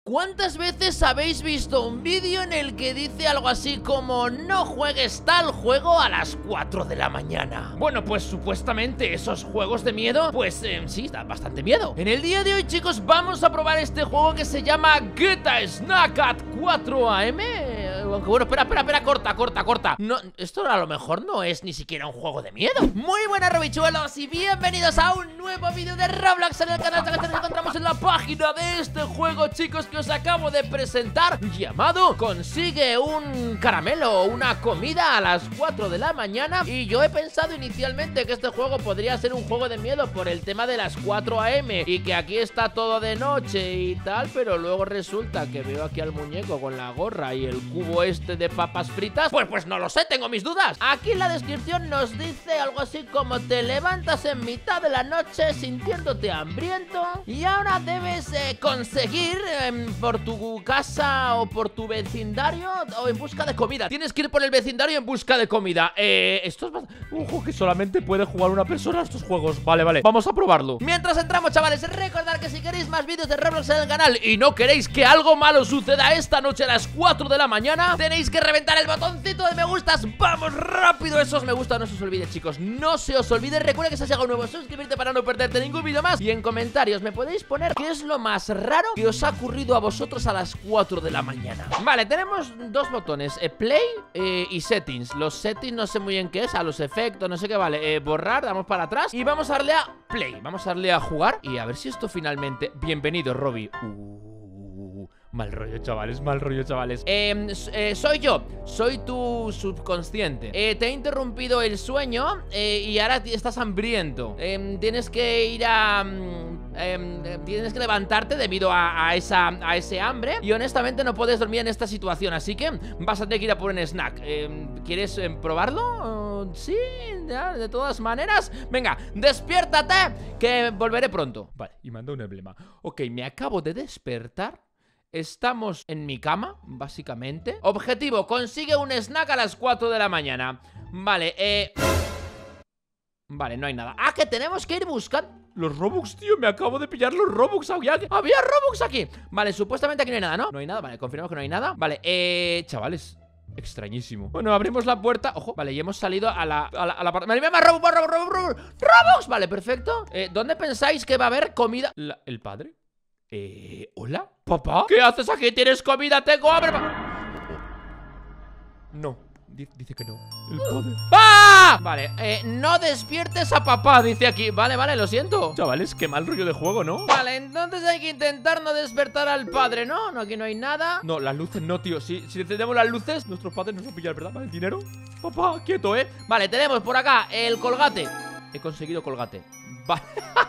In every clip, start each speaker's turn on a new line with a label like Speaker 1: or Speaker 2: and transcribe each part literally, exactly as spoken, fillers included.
Speaker 1: ¿Cuántas veces habéis visto un vídeo en el que dice algo así como no juegues tal juego a las cuatro de la mañana? Bueno, pues supuestamente esos juegos de miedo, pues eh, sí, dan bastante miedo. En el día de hoy, chicos, vamos a probar este juego que se llama Get a Snack at cuatro a eme. Aunque bueno, espera, espera, espera, corta, corta, corta. No, esto a lo mejor no es ni siquiera un juego de miedo. Muy buenas, Robichuelos, y bienvenidos a un nuevo vídeo de Roblox en el canal. Nos encontramos en la página de este juego, chicos, que os acabo de presentar, llamado Consigue un caramelo o una comida a las cuatro de la mañana. Y yo he pensado inicialmente que este juego podría ser un juego de miedo por el tema de las cuatro a eme y que aquí está todo de noche y tal, pero luego resulta que veo aquí al muñeco con la gorra y el cubo este de papas fritas. Pues pues no lo sé, tengo mis dudas. Aquí en la descripción nos dice algo así como: te levantas en mitad de la noche sintiéndote hambriento y ahora debes eh, conseguir eh, por tu casa o por tu vecindario o en busca de comida. Tienes que ir por el vecindario en busca de comida. Eh, esto es bastante... Ojo, que solamente puede jugar una persona a estos juegos. Vale, vale, vamos a probarlo. Mientras entramos, chavales, recordad que si queréis más vídeos de Roblox en el canal y no queréis que algo malo suceda esta noche a las cuatro de la mañana, tenéis que reventar el botoncito de me gustas. ¡Vamos rápido! Esos me gusta, no se os olvide, chicos. No se os olvide. Recuerda que si has llegado nuevo, suscribirte para no perderte ningún vídeo más. Y en comentarios me podéis poner qué es lo más raro que os ha ocurrido a vosotros a las cuatro de la mañana. Vale, tenemos dos botones, eh, Play eh, y Settings. Los Settings no sé muy bien qué es, a los efectos, no sé qué, vale, eh, borrar, damos para atrás y vamos a darle a Play. Vamos a darle a jugar y a ver si esto finalmente... Bienvenido, Robby. Uh... Mal rollo, chavales, mal rollo, chavales. eh, eh, Soy yo, soy tu subconsciente. eh, Te he interrumpido el sueño eh, y ahora estás hambriento. eh, Tienes que ir a... eh, Tienes que levantarte debido a, a, esa, a ese hambre. Y honestamente no puedes dormir en esta situación, así que vas a tener que ir a por un snack. eh, ¿Quieres eh, probarlo? Sí, ya, de todas maneras. Venga, despiértate, que volveré pronto. Vale, y manda un emblema. Ok, me acabo de despertar. Estamos en mi cama, básicamente. Objetivo, consigue un snack a las cuatro de la mañana. Vale, eh... Vale, no hay nada. Ah, que tenemos que ir buscando los Robux, tío, me acabo de pillar los Robux. Había, había Robux aquí. Vale, supuestamente aquí no hay nada, ¿no? No hay nada, vale, confirmamos que no hay nada. Vale, eh... chavales, extrañísimo. Bueno, abrimos la puerta. Ojo, vale, y hemos salido a la... A la, a la parte... ¡Vale, más Robux, Robux, Robux, Robux! ¡Robux! Vale, perfecto. eh, ¿Dónde pensáis que va a haber comida? La... ¿El padre? Eh... ¿Hola? ¿Papá? ¿Qué haces aquí? ¿Tienes comida? Tengo hambre. No, dice que no. El padre. ¡Ah! Vale, eh, no despiertes a papá, dice aquí. Vale, vale, lo siento. Chavales, qué mal rollo de juego, ¿no? Vale, entonces hay que intentar no despertar al padre, ¿no? No, aquí no hay nada. No, las luces no, tío. Si, si encendemos las luces, nuestros padres nos van a pillar, ¿verdad? Vale, el dinero. Papá, quieto, ¿eh? Vale, tenemos por acá el colgate. He conseguido colgate. Vale.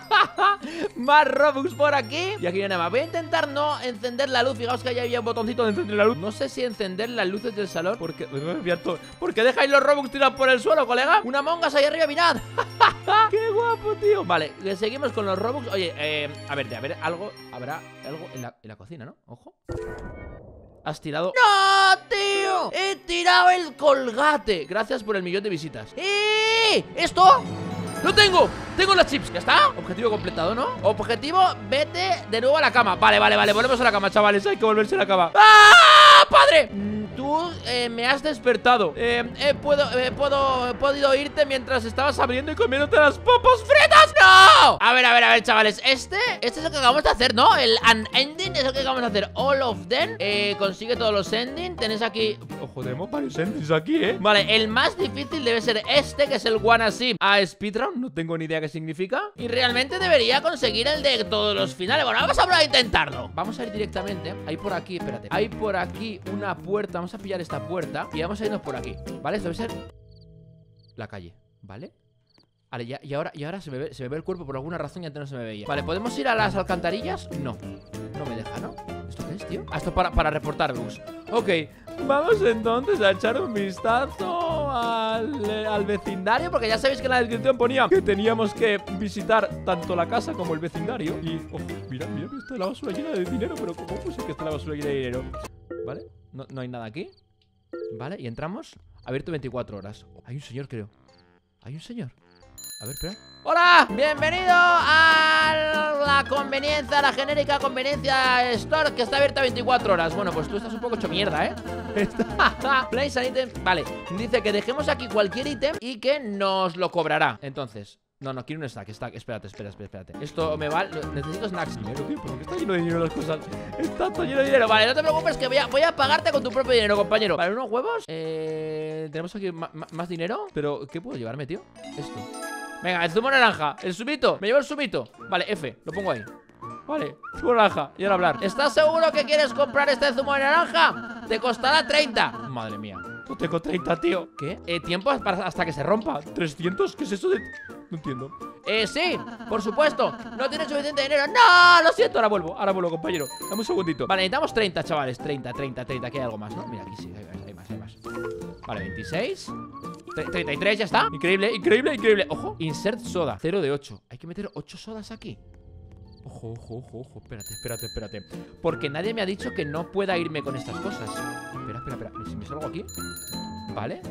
Speaker 1: Más Robux por aquí. Y aquí no hay nada más. Voy a intentar no encender la luz. Fijaos que ahí había un botoncito de encender la luz. No sé si encender las luces del salón. Porque, porque dejáis los Robux tirados por el suelo, colega. Una mongas ahí arriba, mirad. Qué guapo, tío. Vale, seguimos con los Robux. Oye, eh, a ver, de haber algo. Habrá algo en la, en la cocina, ¿no? Ojo. Has tirado... ¡No, tío! He tirado el colgate. Gracias por el millón de visitas. ¡Eh! ¿Esto? ¡Lo tengo! ¡Tengo las chips! ¿Ya está? Objetivo completado, ¿no? Objetivo, vete de nuevo a la cama. Vale, vale, vale, volvemos a la cama, chavales. Hay que volverse a la cama. ¡Ah, padre! Tú eh, me has despertado. eh, eh, puedo, eh, puedo, He podido oírte mientras estabas abriendo y comiéndote las papas fritas. ¡No! A ver, a ver, a ver, chavales. Este, este es el que acabamos de hacer, ¿no? El unending es el que acabamos de hacer. All of them. eh, Consigue todos los endings. Tenéis aquí... Ojo, tenemos varios endings aquí, ¿eh? Vale, el más difícil debe ser este, que es el Wanna See a Speedrun. No tengo ni idea qué significa. Y realmente debería conseguir el de todos los finales. Bueno, vamos a probar a intentarlo. Vamos a ir directamente. Hay por aquí, espérate. Hay por aquí una puerta. Vamos a pillar esta puerta y vamos a irnos por aquí. ¿Vale? Esto debe ser la calle, ¿vale? Vale, ya, y ahora, y ahora se, me ve, se me ve el cuerpo por alguna razón y antes no se me veía. Vale, ¿podemos ir a las alcantarillas? No, no me deja, ¿no? ¿Esto qué es, tío? Ah, esto para, para reportar bugs. Ok, vamos entonces a echar un vistazo al, eh, al vecindario, porque ya sabéis que en la descripción ponía que teníamos que visitar tanto la casa como el vecindario. Y, ojo, mira, mira, está la basura llena de dinero. Pero ¿cómo puse que está la basura llena de dinero? ¿Vale? No, no hay nada aquí. Vale, y entramos. Abierto veinticuatro horas. Hay un señor, creo. Hay un señor. A ver, espera. ¡Hola! Bienvenido a la conveniencia, a la genérica conveniencia store que está abierta veinticuatro horas. Bueno, pues tú estás un poco hecho mierda, ¿eh? Place an item. Vale, dice que dejemos aquí cualquier ítem y que nos lo cobrará. Entonces, no, no, quiero un stack, stack. Espérate, espérate, espérate. Esto me va... Necesito snacks. Dinero, tío, porque está lleno de dinero las cosas. Está todo lleno de dinero. Vale, no te preocupes que voy a, voy a pagarte con tu propio dinero, compañero. Vale, unos huevos. Eh... Tenemos aquí más dinero. Pero, ¿qué puedo llevarme, tío? Esto. Venga, el zumo naranja, el sumito. Me llevo el sumito. Vale, F, lo pongo ahí. Vale, zumo naranja, y ahora hablar. ¿Estás seguro que quieres comprar este zumo de naranja? Te costará treinta. Madre mía, no tengo treinta, tío. ¿Qué? Eh, tiempo para, hasta que se rompa. ¿trescientos? ¿Qué es eso de...? No entiendo. Eh, sí, por supuesto. No tienes suficiente dinero. ¡No! Lo siento, ahora vuelvo, ahora vuelvo, compañero. Dame un segundito. Vale, necesitamos treinta, chavales. treinta, treinta, treinta. Aquí hay algo más, ¿no? Mira, aquí sí, hay más, hay más, hay más. Vale, veintiséis. treinta y tres, ya está. Increíble, increíble, increíble. Ojo, insert soda, cero de ocho. Hay que meter ocho sodas aquí. Ojo, ojo, ojo, ojo. Espérate, espérate, espérate. Porque nadie me ha dicho que no pueda irme con estas cosas. Espera, espera, espera. Si me salgo aquí. Vale.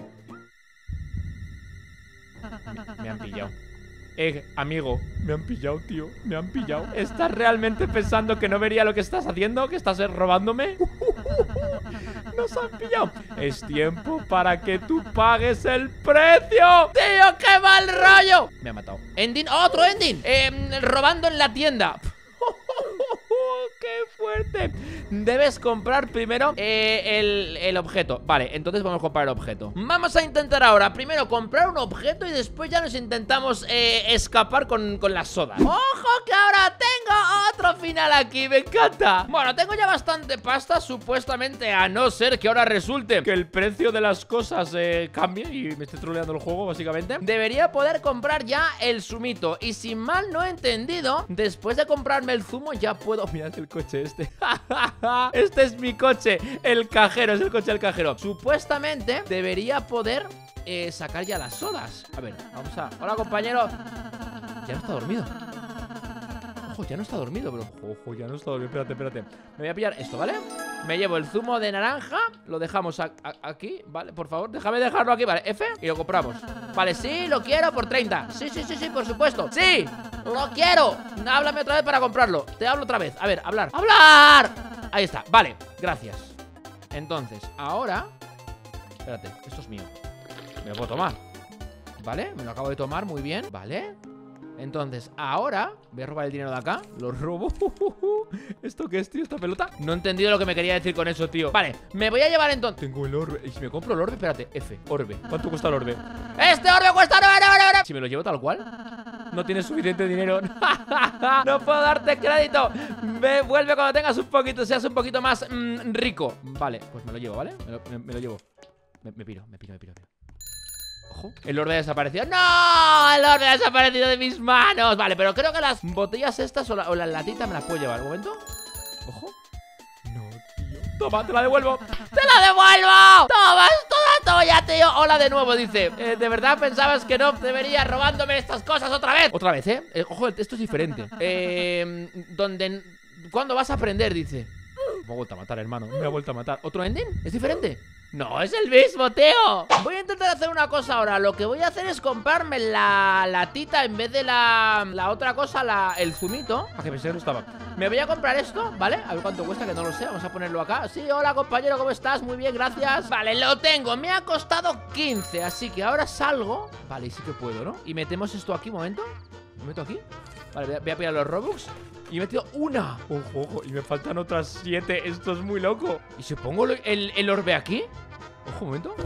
Speaker 1: Me han pillado. Eh, amigo, me han pillado, tío. Me han pillado. ¿Estás realmente pensando que no vería lo que estás haciendo? ¿Que estás robándome? Nos han pillado. Es tiempo para que tú pagues el precio. ¡Tío, qué mal rollo! Me ha matado. Ending, otro ending. Eh, robando en la tienda. ¡Qué fuerte! Debes comprar primero eh, el, el objeto. Vale, entonces vamos a comprar el objeto. Vamos a intentar ahora primero comprar un objeto y después ya nos intentamos eh, escapar con, con las sodas. ¡Ojo que ahora tengo otro final aquí! ¡Me encanta! Bueno, tengo ya bastante pasta, supuestamente, a no ser que ahora resulte que el precio de las cosas eh, cambie y me esté troleando el juego, básicamente. Debería poder comprar ya el zumito. Y si mal no he entendido, después de comprarme el zumo ya puedo... Mirad el coche este. Este es mi coche, el cajero, es el coche del cajero. Supuestamente debería poder eh, sacar ya las sodas. A ver, vamos a... Hola, compañero. Ya no está dormido. Ojo, ya no está dormido, bro. Ojo, ya no está dormido. Espérate, espérate. Me voy a pillar esto, ¿vale? Me llevo el zumo de naranja. Lo dejamos a, a, aquí, ¿vale? Por favor, déjame dejarlo aquí, ¿vale? F y lo compramos. Vale, sí, lo quiero por treinta. Sí, sí, sí, sí, por supuesto. ¡Sí! ¡Lo quiero! Háblame otra vez para comprarlo. Te hablo otra vez. A ver, hablar. ¡Hablar! Ahí está. Vale, gracias. Entonces, ahora... Espérate, esto es mío. Me lo puedo tomar. ¿Vale? Me lo acabo de tomar, muy bien. Vale. Entonces, ahora voy a robar el dinero de acá. Lo robo. ¿Esto qué es, tío? ¿Esta pelota? No he entendido lo que me quería decir con eso, tío. Vale, me voy a llevar entonces... Tengo el orbe. ¿Y si me compro el orbe? Espérate, F, orbe. ¿Cuánto cuesta el orbe? ¡Este orbe cuesta nueve, nueve, nueve! Si me lo llevo tal cual, no tienes suficiente dinero. No puedo darte crédito. Me vuelve cuando tengas un poquito, seas un poquito más mmm, rico. Vale, pues me lo llevo, ¿vale? Me lo, me, me lo llevo. Me, me piro, me piro, me piro, me piro. Ojo, el orbe ha desaparecido. ¡No! El orbe ha desaparecido de mis manos. Vale, pero creo que las botellas estas o, la, o las latitas me las puedo llevar. Un momento. Ojo. No, tío. Toma, te la devuelvo. ¡Te la devuelvo! ¡Toma, es toda tuya, tío! Hola de nuevo, dice. Eh, ¿De verdad pensabas que no debería robándome estas cosas otra vez? Otra vez, ¿eh? eh ojo, esto es diferente. Eh... Donde... ¿Cuándo vas a aprender? Dice. Me ha vuelto a matar, hermano. Me ha vuelto a matar. ¿Otro ending? ¿Es diferente? No, es el mismo, tío. Voy a intentar hacer una cosa ahora. Lo que voy a hacer es comprarme la latita en vez de la, la otra cosa, la, el zumito. A que pensé que no estaba. Me voy a comprar esto, ¿vale? A ver cuánto cuesta, que no lo sé. Vamos a ponerlo acá. Sí, hola, compañero, ¿cómo estás? Muy bien, gracias. Vale, lo tengo. Me ha costado quince, así que ahora salgo. Vale, y sí que puedo, ¿no? Y metemos esto aquí, un momento. ¿Me meto aquí? Vale, voy a, voy a pillar los Robux. Y he metido una. Ojo, ojo, y me faltan otras siete. Esto es muy loco. ¿Y si pongo el, el orbe aquí? Ojo, un momento.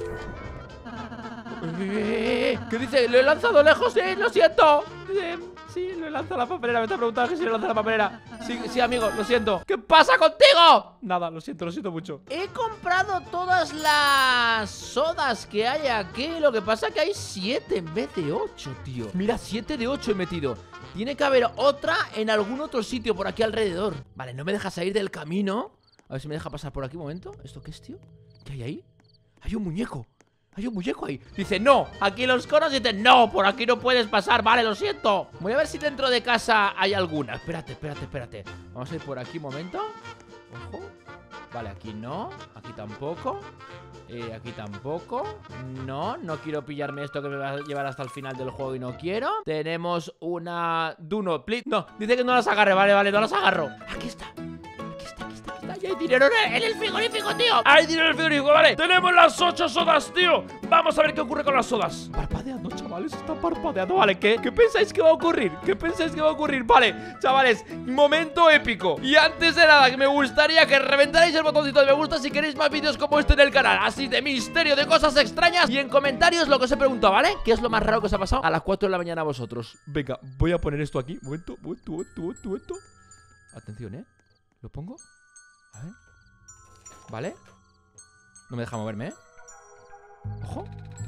Speaker 1: Eh, ¿Qué dice? Lo he lanzado lejos, eh, lo siento. eh, Sí, lo he lanzado a la papelera. Me está preguntando que si lo he lanzado a la papelera. Sí, sí, amigo, lo siento. ¿Qué pasa contigo? Nada, lo siento, lo siento mucho. He comprado todas las sodas que hay aquí. Lo que pasa es que hay siete en vez de ocho, tío. Mira, siete de ocho he metido. Tiene que haber otra en algún otro sitio por aquí alrededor. Vale, no me deja salir del camino. A ver si me deja pasar por aquí un momento. ¿Esto qué es, tío? ¿Qué hay ahí? Hay un muñeco. Hay un muñeco ahí. Dice, no. Aquí los conos dicen, no, por aquí no puedes pasar. Vale, lo siento. Voy a ver si dentro de casa hay alguna. Espérate, espérate, espérate. Vamos a ir por aquí un momento. Ojo. Vale, aquí no. Aquí tampoco. eh, aquí tampoco. No, no quiero pillarme esto que me va a llevar hasta el final del juego y no quiero. Tenemos una... Do not, please. No, dice que no las agarre, vale, vale, no las agarro. Aquí está. Y hay dinero en el frigorífico, tío. Hay dinero en el frigorífico, vale. Tenemos las ocho sodas, tío. Vamos a ver qué ocurre con las sodas. Parpadeando, chavales, están parpadeando. Vale, ¿qué? ¿Qué pensáis que va a ocurrir? ¿Qué pensáis que va a ocurrir? Vale, chavales, momento épico. Y antes de nada, que me gustaría que reventarais el botoncito de me gusta si queréis más vídeos como este en el canal. Así de misterio, de cosas extrañas. Y en comentarios lo que os he preguntado, ¿vale? ¿Qué es lo más raro que os ha pasado a las cuatro de la mañana a vosotros? Venga, voy a poner esto aquí. Momento, momento, momento, momento, momento. Atención, ¿eh? ¿Lo pongo? A ver. ¿Vale? No me deja moverme, ¿eh? Ojo.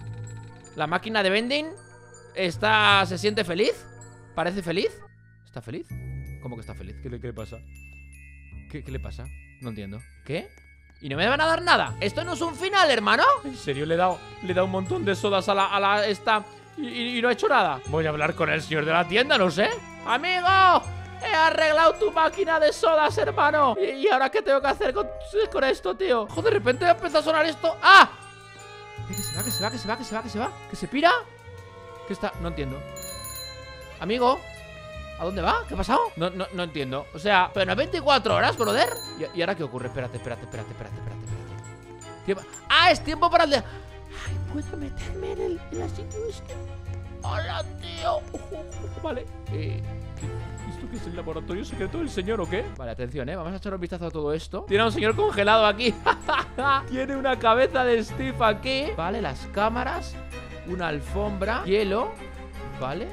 Speaker 1: La máquina de vending está... ¿Se siente feliz? ¿Parece feliz? ¿Está feliz? ¿Cómo que está feliz? ¿Qué le, qué le pasa? ¿Qué, ¿Qué le pasa? No entiendo. ¿Qué? ¿Y no me van a dar nada? ¿Esto no es un final, hermano? ¿En serio? Le he dado, le he dado un montón de sodas a la... A la esta y, y, y no he hecho nada. Voy a hablar con el señor de la tienda, no sé. ¡Amigo! He arreglado tu máquina de sodas, hermano. ¿Y, y ahora qué tengo que hacer con, con esto, tío? Joder, de repente empezó a sonar esto. ¡Ah! Que se va, que se va, que se va, que se va, que se va. ¿Que se pira? ¿Qué está? No entiendo. Amigo, ¿a dónde va? ¿Qué ha pasado? No, no, no entiendo. O sea, pero no es veinticuatro horas, brother. ¿Y, ¿Y ahora qué ocurre? Espérate, espérate, espérate, espérate, espérate, espérate. Tiempo. ¡Ah! Es tiempo para el de... Ay, ¿puedo meterme en el, en el sitio este? ¡Hola, tío! Vale. Eh... ¿Esto qué es el laboratorio secreto del señor o qué? Vale, atención, ¿eh? Vamos a echar un vistazo a todo esto. Tiene a un señor congelado aquí. Tiene una cabeza de Steve aquí. Vale, las cámaras. Una alfombra. Hielo. Vale.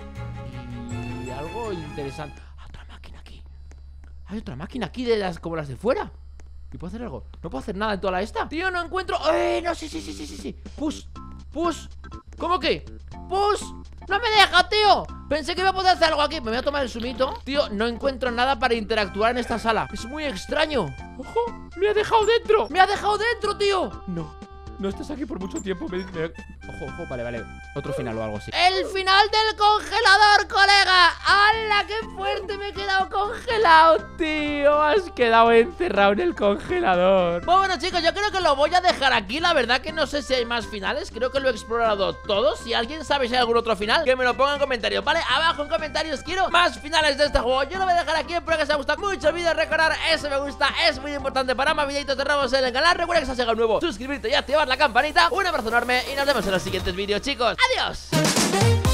Speaker 1: Y algo interesante. Otra máquina aquí. Hay otra máquina aquí de las como las de fuera. ¿Y puedo hacer algo? No puedo hacer nada en toda la esta. Tío, no encuentro... ¡Eh! No, sí, sí, sí, sí, sí, sí. Push. Push. ¿Cómo que? Push. ¡No me deja, tío! Pensé que iba a poder hacer algo aquí. Me voy a tomar el zumito. Tío, no encuentro nada para interactuar en esta sala. Es muy extraño. ¡Ojo! ¡Me ha dejado dentro! ¡Me ha dejado dentro, tío! No, no estás aquí por mucho tiempo. me, me... Ojo, ojo, vale, vale. Otro final o algo así. ¡El final del congelador, colega! ¡Hala, qué fuerte! Me he quedado congelado, tío. Has quedado encerrado en el congelador. Bueno, chicos, yo creo que lo voy a dejar aquí. La verdad que no sé si hay más finales. Creo que lo he explorado todo. Si alguien sabe si hay algún otro final, que me lo ponga en comentarios, ¿vale? Abajo en comentarios quiero más finales de este juego. Yo lo voy a dejar aquí. Espero que os haya gustado mucho el vídeo. Recordar ese me gusta es muy importante para más videitos de robos en el canal. Recuerda que si has llegado nuevo, suscribirte y activar la campanita. Un abrazo enorme y nos vemos en los siguientes vídeos, chicos. ¡Adiós!